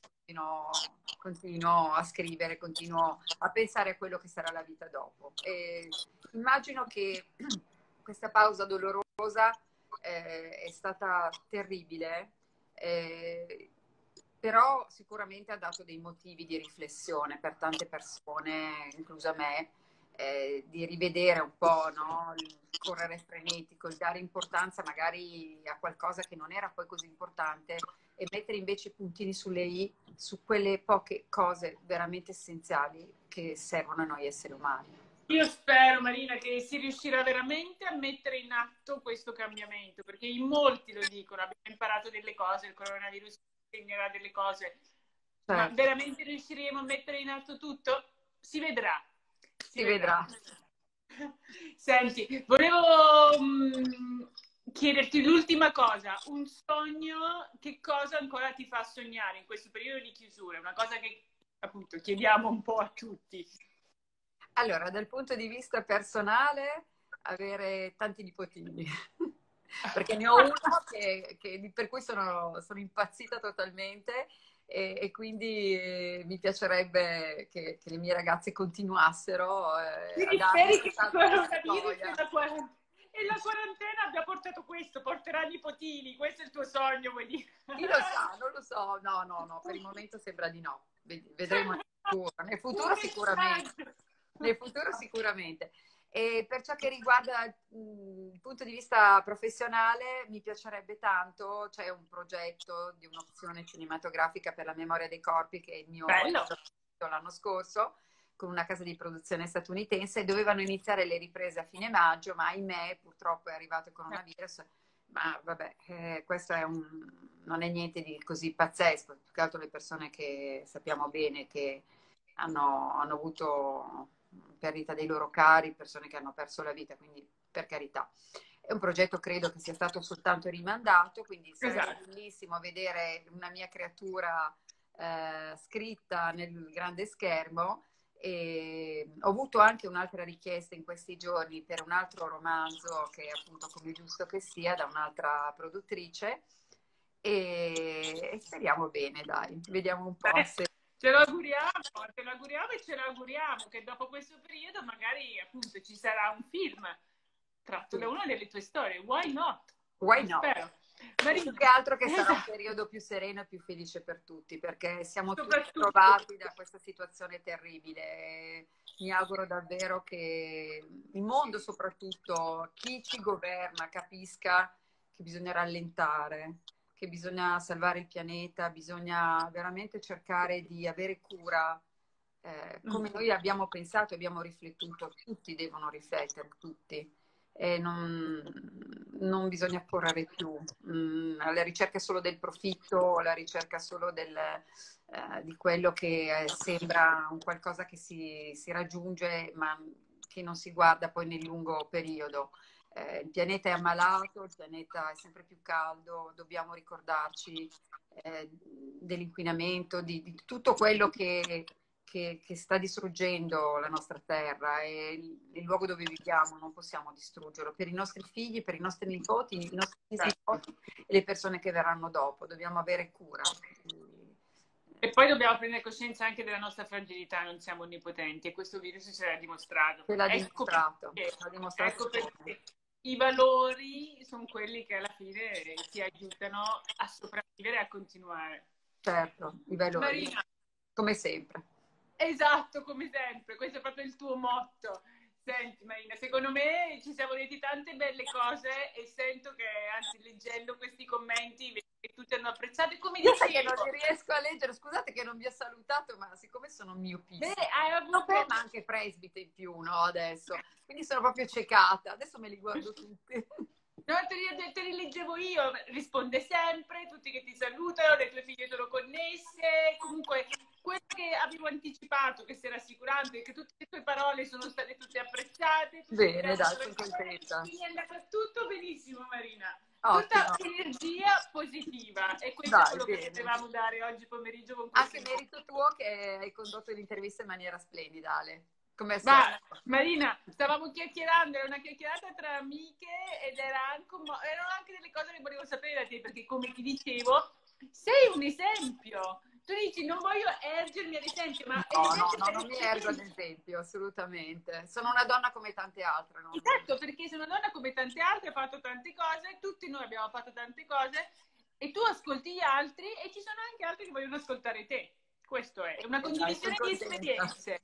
continuo a scrivere, continuo a pensare a quello che sarà la vita dopo. E immagino che questa pausa dolorosa è stata terribile, eh, però sicuramente ha dato dei motivi di riflessione per tante persone, inclusa me, di rivedere un po', no? Il correre frenetico, il dare importanza magari a qualcosa che non era poi così importante e mettere invece i puntini sulle i su quelle poche cose veramente essenziali che servono a noi esseri umani. Io spero, Marina, che si riuscirà veramente a mettere in atto questo cambiamento, perché in molti lo dicono, abbiamo imparato delle cose, il coronavirus insegnerà delle cose, ma Certo, veramente riusciremo a mettere in atto tutto? Si vedrà, si si vedrà. vedrà. Senti, volevo chiederti l'ultima cosa, un sogno, che cosa ancora ti fa sognare in questo periodo di chiusura? Una cosa che appunto chiediamo un po' a tutti. Allora, dal punto di vista personale, avere tanti nipotini, perché ne ho uno per cui sono impazzita totalmente e quindi mi piacerebbe che le mie ragazze continuassero a Quindi darmi speri che il questa coronavirus gioia. e la quarantena abbia portato questo, porterà nipotini, questo è il tuo sogno, vuoi dire? Chi lo sa, non lo so, no, per il momento sembra di no. Vedremo nel Un futuro sicuramente. messaggio. Nel futuro sicuramente. E per ciò che riguarda il punto di vista professionale, mi piacerebbe tanto, c'è un progetto di un'opzione cinematografica per la memoria dei corpi che è il mio Bello. l'anno scorso con una casa di produzione statunitense. Dovevano iniziare le riprese a fine maggio, ma ahimè purtroppo è arrivato il coronavirus. Ma vabbè, questo non è niente di così pazzesco, più che altro le persone che sappiamo bene che hanno avuto perdita dei loro cari, persone che hanno perso la vita, quindi per carità. È un progetto credo che sia stato soltanto rimandato, quindi sarebbe Esatto. bellissimo vedere una mia creatura scritta nel grande schermo. E ho avuto anche un'altra richiesta in questi giorni per un altro romanzo che appunto come giusto che sia da un'altra produttrice e speriamo bene, dai, vediamo un po' se Ce lo auguriamo e ce lo auguriamo che dopo questo periodo magari appunto ci sarà un film tratto da una delle tue storie. Why not? why Lo not? spero. Più Marina, che altro che sarà un esatto. periodo più sereno e più felice per tutti, perché siamo tutti Soprattutto provati da questa situazione terribile. Mi auguro davvero che il mondo, soprattutto chi ci governa, capisca che bisogna rallentare, che bisogna salvare il pianeta, bisogna veramente cercare di avere cura. Come noi abbiamo pensato, abbiamo riflettuto, tutti devono riflettere, tutti e non bisogna correre più alla ricerca solo del profitto, alla ricerca solo di quello che sembra un qualcosa che si raggiunge, ma che non si guarda poi nel lungo periodo. Il pianeta è ammalato, il pianeta è sempre più caldo, dobbiamo ricordarci dell'inquinamento, di tutto quello che sta distruggendo la nostra terra, e il luogo dove viviamo non possiamo distruggerlo per i nostri figli, per i nostri nipoti, i nostri nipoti e le persone che verranno dopo. Dobbiamo avere cura. E poi dobbiamo prendere coscienza anche della nostra fragilità, non siamo onnipotenti e questo virus ce l'ha dimostrato. Ce l'ha dimostrato. Ecco perché i valori sono quelli che alla fine ti aiutano a sopravvivere e a continuare. Certo, i valori, Marina, come sempre. esatto, come sempre, questo è proprio il tuo motto. Senti Marina, secondo me ci siamo detti tante belle cose e sento che, anzi, leggendo questi commenti, vedo che tutti hanno apprezzato. E come Io sai che dicevo, non li riesco a leggere, scusate che non vi ho salutato, ma siccome sono miopissima, hai avuto... ma anche presbite in più, no, adesso, quindi sono proprio ciecata, adesso me li guardo tutti. No, te li leggevo io, risponde sempre, tutti che ti salutano, le tue figlie sono connesse, comunque quello che avevo anticipato, che sei rassicurante, che tutte le tue parole sono state tutte apprezzate. Bene, dai, sono contenta. Quindi è andato tutto benissimo, Marina. Ottimo. Tutta energia positiva e questo è quello che potevamo dare oggi pomeriggio con anche merito tuo che hai condotto l'intervista in maniera splendida, Ale. Come Marina, stavamo chiacchierando, era una chiacchierata tra amiche ed erano anche delle cose che volevo sapere da te, perché come ti dicevo, sei un esempio. Tu dici non voglio ergermi ad esempio, ma no, non mi ergo ad esempio, assolutamente. Sono una donna come tante altre. No? Esatto, perché sono una donna come tante altre, ho fatto tante cose, tutti noi abbiamo fatto tante cose e tu ascolti gli altri e ci sono anche altri che vogliono ascoltare te. Questo è una condivisione di esperienze.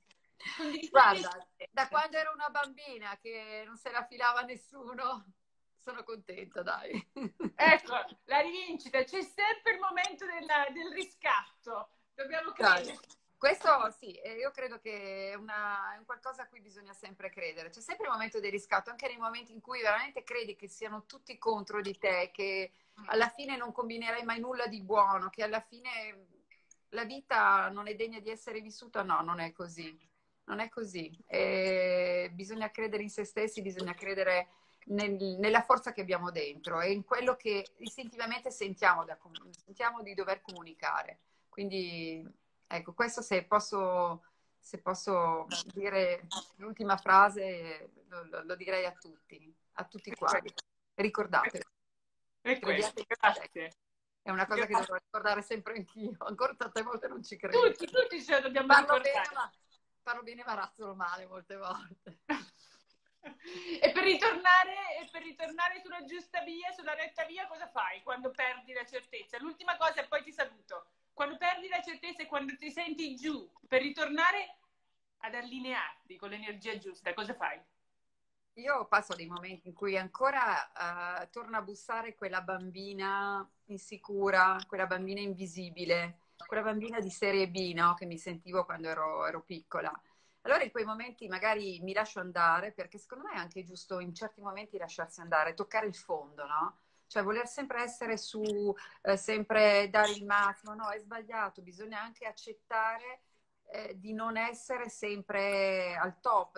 Guarda, da quando ero una bambina che non se la filava nessuno, sono contenta, dai. Ecco, la rivincita, c'è sempre il momento del riscatto, dobbiamo credere. Questo sì, io credo che è un qualcosa a cui bisogna sempre credere. C'è sempre il momento del riscatto, anche nei momenti in cui veramente credi che siano tutti contro di te, che alla fine non combinerai mai nulla di buono, che alla fine la vita non è degna di essere vissuta. No, non è così. Non è così. Bisogna credere in se stessi, bisogna credere nella forza che abbiamo dentro e in quello che istintivamente sentiamo di dover comunicare. Quindi, ecco, questo se posso dire l'ultima frase, lo direi a tutti quanti. Ricordatelo. Grazie. È una cosa che devo ricordare sempre anch'io. Ancora tante volte non ci credo. Tutti ce lo dobbiamo ricordare. Parlo bene ma razzolo male molte volte. E per ritornare sulla giusta via, sulla retta via, cosa fai quando perdi la certezza? L'ultima cosa e poi ti saluto. Quando perdi la certezza e quando ti senti giù, per ritornare ad allinearti con l'energia giusta, cosa fai? Io passo dei momenti in cui ancora torna a bussare quella bambina insicura, quella bambina invisibile, quella bambina di serie B, no? Che mi sentivo quando ero piccola. Allora in quei momenti magari mi lascio andare, perché secondo me è anche giusto in certi momenti lasciarsi andare, toccare il fondo, no? Cioè voler sempre essere su, sempre dare il massimo, no, è sbagliato, bisogna anche accettare di non essere sempre al top,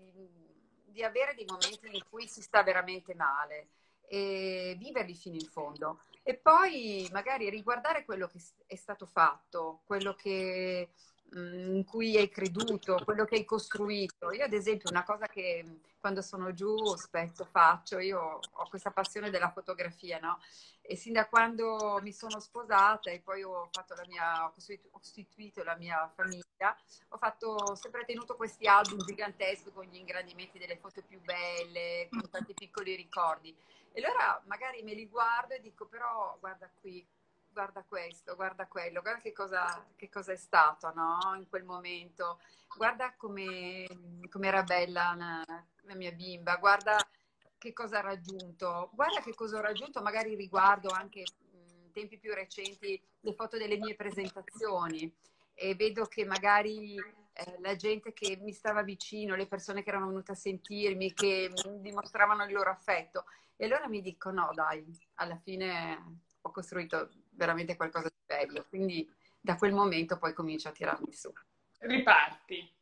di avere dei momenti in cui si sta veramente male e viverli fino in fondo. E poi magari riguardare quello che è stato fatto, quello che in cui hai creduto, quello che hai costruito. Io ad esempio una cosa che quando sono giù spesso faccio, io ho questa passione della fotografia, no? E sin da quando mi sono sposata e poi ho costituito la mia famiglia, ho sempre tenuto questi album giganteschi con gli ingrandimenti delle foto più belle, con tanti piccoli ricordi. E allora magari me li guardo e dico, però guarda qui, guarda questo, guarda quello, guarda che cosa è stato, no? In quel momento, guarda come era bella la mia bimba, guarda che cosa ha raggiunto, guarda che cosa ho raggiunto, magari riguardo anche in tempi più recenti le foto delle mie presentazioni e vedo che magari la gente che mi stava vicino, le persone che erano venute a sentirmi, che mi dimostravano il loro affetto. E allora mi dico, no dai, alla fine ho costruito veramente qualcosa di bello, quindi da quel momento poi comincio a tirarmi su. Riparti.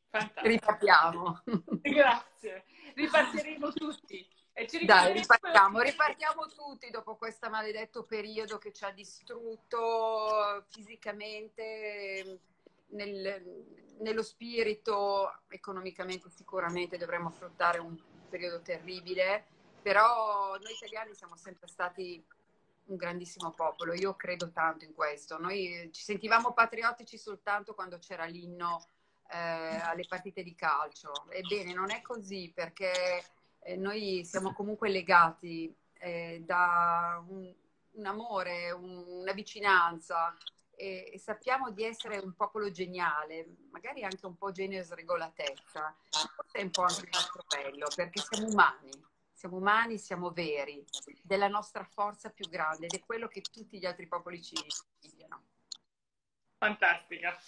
Fantastico. Ripartiamo. Grazie. Ripartiremo tutti. E ci Dai, ricorderemo. ripartiamo tutti dopo questo maledetto periodo che ci ha distrutto fisicamente, nello spirito, economicamente sicuramente dovremmo affrontare un periodo terribile, però noi italiani siamo sempre stati un grandissimo popolo, io credo tanto in questo. Noi ci sentivamo patriottici soltanto quando c'era l'inno alle partite di calcio. Ebbene, non è così perché noi siamo comunque legati da un amore, una vicinanza e sappiamo di essere un popolo geniale, magari anche un po' genio e sregolatezza. Forse è un po' anche il nostro bello perché siamo umani, siamo veri, della nostra forza più grande ed è quello che tutti gli altri popoli ci invidiano. Fantastica.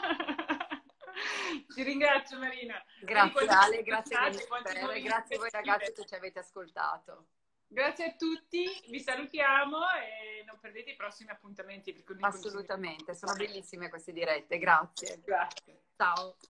Ti ringrazio Marina. Grazie Ale, grazie Voi grazie a voi ragazzi che ci avete ascoltato. Grazie a tutti, vi salutiamo e non perdete i prossimi appuntamenti. Assolutamente, sono bellissime queste dirette, grazie. Grazie. Ciao.